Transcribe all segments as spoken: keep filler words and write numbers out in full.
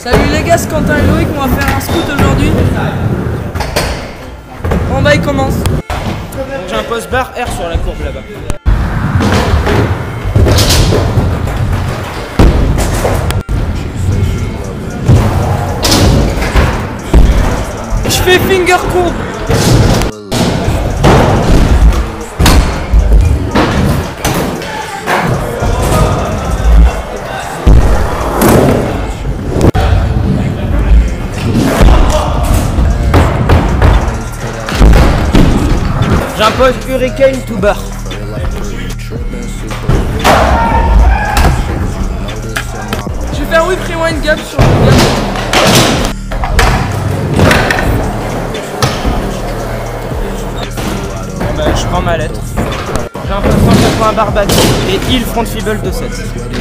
Salut les gars, c'est Quentin et Loïc, on va faire un scout aujourd'hui. Bon bah il commence. J'ai un post barre R sur la courbe là-bas. Je fais finger courbe. J'impose Hurricane to bar. Je vais faire whip rewind gap sur le gap. Bon bah, je prends ma lettre. J'impose cent quatre-vingts bar back et heel front feeble de sept.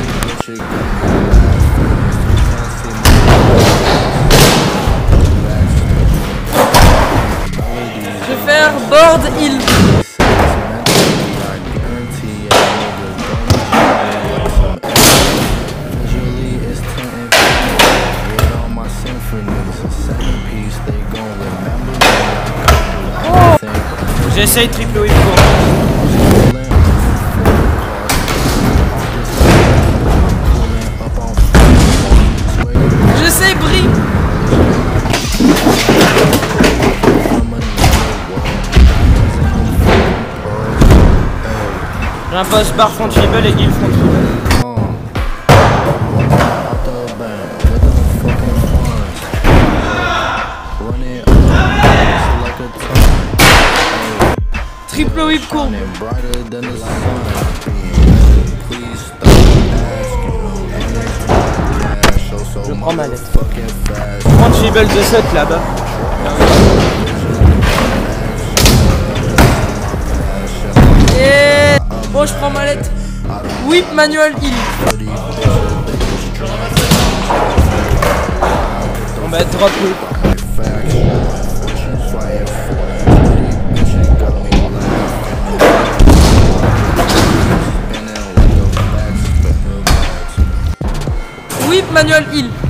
Je vais faire board heel. Oh, j'essaye triple whip courbe. J'essaye brie. J'impose bar front feeble et heel front feeble. Triple whip courbe. Je prends ma lettre. Front feeble de sept là-bas. Et bon, je prends ma lettre. Whip manual heel. On va drop whip. Whip manual heel.